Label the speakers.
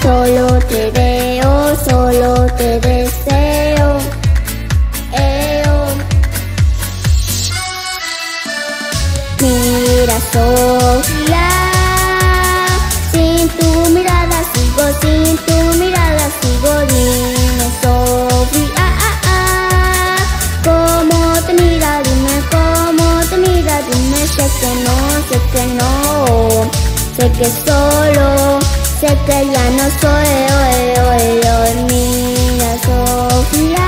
Speaker 1: solo te veo, solo te deseo. Mira, Sofía, sin tu mirada sigo, sin tu mirada sigo. Dime, Sofía, ¿cómo te mira? Dime, ¿cómo te mira? Dime, sé que no, sé que no, sé que solo, sé que ya no soy. Mira, Sofía.